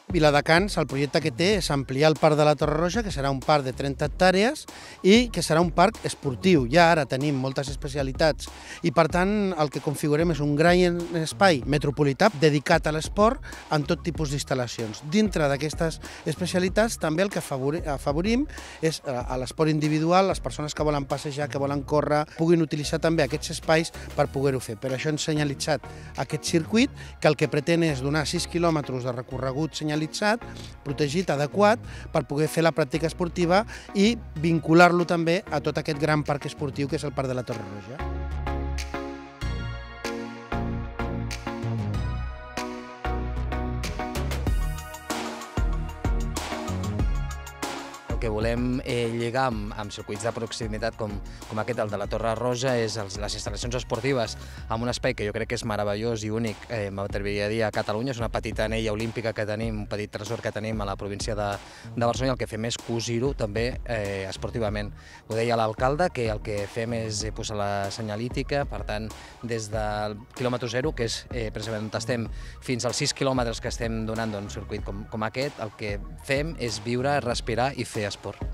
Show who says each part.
Speaker 1: Viladecans, el projecte que té és ampliar el parc de la Torre Roja, que serà un parc de 30 hectàrees i que serà un parc esportiu. Ja ara tenim moltes especialitats i, per tant, el que configurem és un gran espai metropolità dedicat a l'esport en tot tipus d'instal·lacions. Dintre d'aquestes especialitats també el que afavorim és a l'esport individual, les persones que volen passejar, que volen córrer, puguin utilitzar també aquests espais per poder-ho fer. Per això hem senyalitzat aquest circuit que el que pretén és donar 6 quilòmetres de recorregut senyalitzat, protegit, adequat, per poder fer la pràctica esportiva i vincular-lo també a tot aquest gran parc esportiu que és el Parc de la Torre Roja.
Speaker 2: El que volem lligar amb circuits de proximitat com aquest, el de la Torre Roja, és les instal·lacions esportives amb un espai que jo crec que és meravellós i únic, m'atreviria a dir, a Catalunya. És una petita anella olímpica que tenim, un petit tresor que tenim a la província de Barcelona, i el que fem és cosir-ho també esportivament. Ho deia l'alcalde, que el que fem és posar la senyalítica, per tant, des del quilòmetre zero, que és precisament on estem, fins als 6 quilòmetres que estem donant d'un circuit com aquest, el que fem és viure, respirar i fer esport.